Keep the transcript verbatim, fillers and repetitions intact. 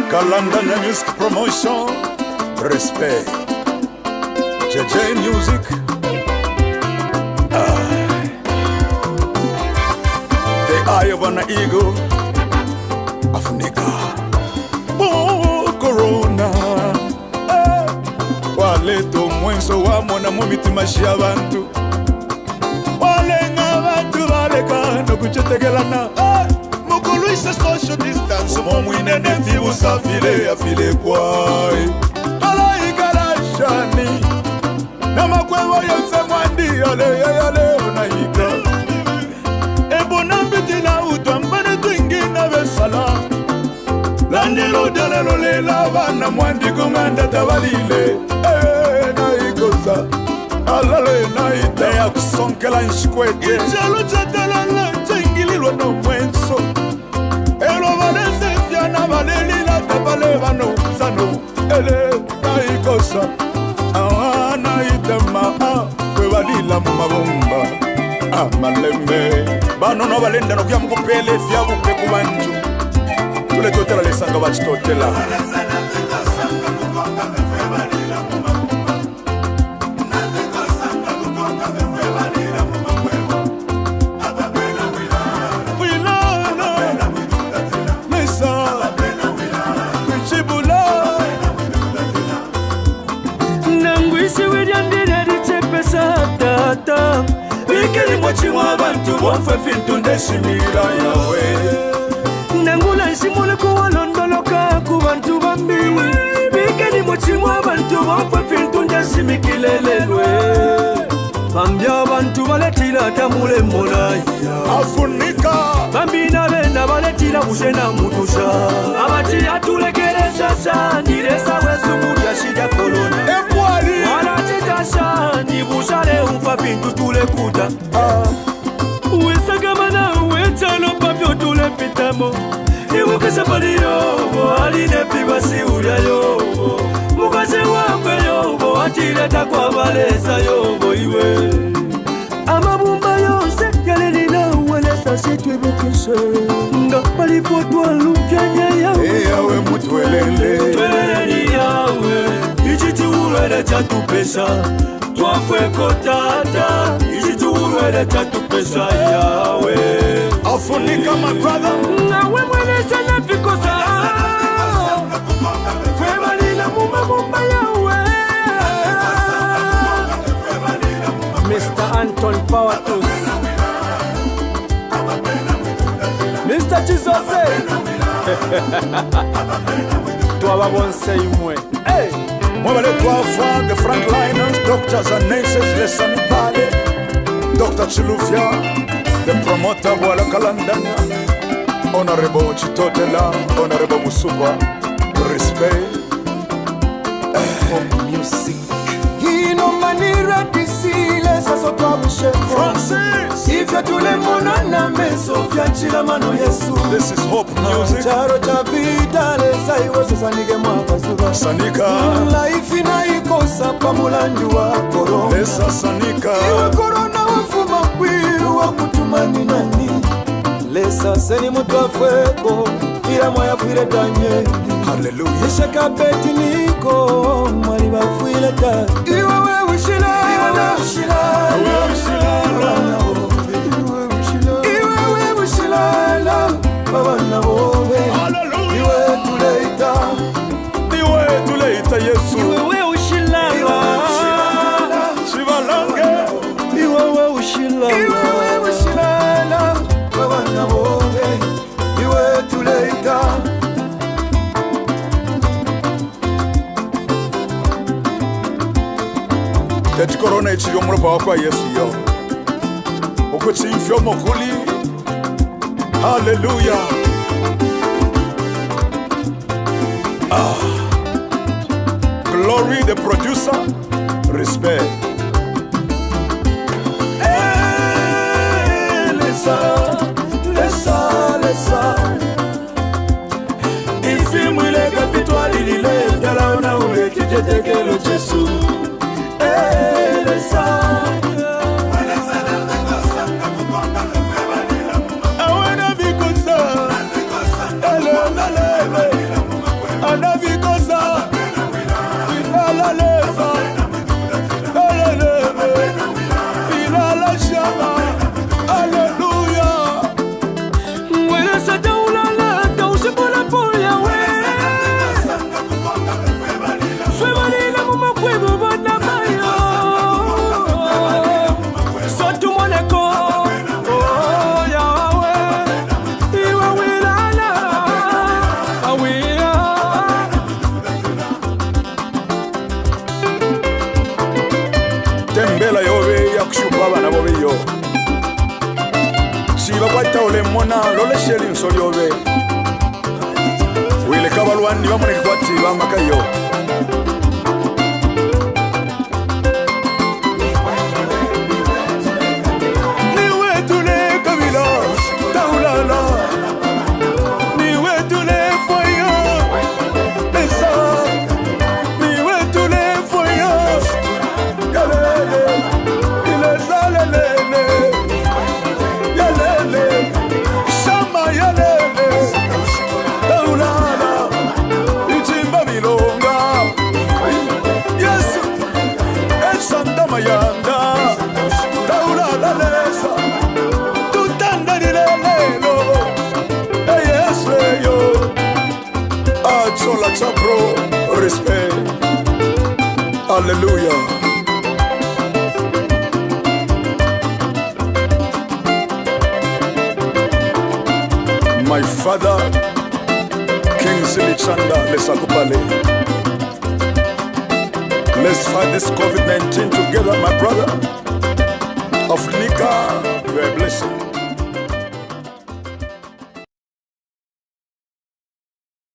Kalanda Music Promotion, respect. J J Music. Ah. The eye of an eagle, Africa. Oh, Corona. Eh. Wale to mwenso wa mwana mumiti mashia bantu. Wale nga bantu wale ka no kuchetegelana. Eh. Mukuluisa social distance. Momu inene fibu sa file afile kwai. Kala ikala shani. Nama kwewa yonse mwandi yale yale unaika. Ebo nambiti na utambane tuingina besala. Landelo dalelo lela vana mwandi kumanda tabalile. Eh na ikosa alale na ite ya kusonkela nshkwete. Ichalo chatalala chengililwa no mwenso. Elo valese fiana valeli la tabale vano sano. Ele na ikosa awana itema kwebalila mu mabomba amalembe bano no balenda no kya mukupele fya bupe kubantu tule totela lesanga bachitotela Wikeni mochimwa bantu bonfe fintu ndesimira yawe Nangula isimule kuwa londoloka kubantu bambi Wikeni mochimwa bantu bonfe fintu ndesimikilelelwe Bambia bantu baletila tamule molaya Afunika Bambi na benda baletila bushena mutusha Abati atulekele sasa niresa wesu mudia shida kolona Ekwali Wala titasha nibushale umfa pintu tule kuta Uwesa kamana uwechalo papyo tule pitamo Iwukese pali yobo aline pibasi ulia yobo Mukase wambe yobo atileta kwa balesa yobo iwe Amabumba yonse yalelina uwelesa sitwe bukise Nga pali potwa lumpyanya yawe Eyawe mutwelele Twelele yawe Ichiti uwele chatupesa Twafwe kotata Ichiti uwele chatupesa yawe Afunika my brother Nawe mwelesa na pikosa Kwebalila mumba mumba yawe Mister Anton Powatus Mister Chizose Toi va bonse yumwe Hey Moi les trois fois de Frankliners Doctors and nurses les sanitales Doctor Chilufia The promoter Wala Kalandana Honorable Chitotela Honorable Musuba Respect Oh music Hino manira disile Saso kwa wishe Francis If ya tule mona na meso Fya chila mano Yesu This is hope music Charo cha vida Lesa iwe susanike mwaka suba Sanika Life ina ikosa pamulanjua korona Lesa sanika Iwe korona wafuma kwiru wakutumani nani Lesa seni mutu wafweko Fira moya fwile tanye Hallelujah Ishaka beti niko Mwari wafwile ta Iwe we wishila Iwe we wishila Iwe we wishila Iwe we wishila Iwe we wishila Babana bobe Iwe tuleita Iwe tuleita Yesu Iwe we wishila Iwe we wishila Shivalange Iwe we wishila Iwe we wishila Babana bobe Iwe tuleita Teti korona ichiyo mropa wakwa Yesu yo Oko chimfyo mokuli Hallelujah Ah Glory the producer Respect Hey Lesa Lesa Lesa Ifi mwile kapitwa lilile Yala una ule kijeteke lo Jesu Hey Lesa I wanna be good sir mona lole sheli nsolyobe wile kabalwani bamoneke kwati bamakayo niwe tule kabila taulala niwe tule foyo esa niwe tule foyo galele ilezalelele yalele shama yalele taulala ichimba milonga yesu esanda mayanda taulala lesa tutanda dilelelo yesu yo atsola chapro respect hallelujah. My father, King Silichanda Lesakupale. Let's fight this COVID nineteen together, my brother. Africa, you are a blessing.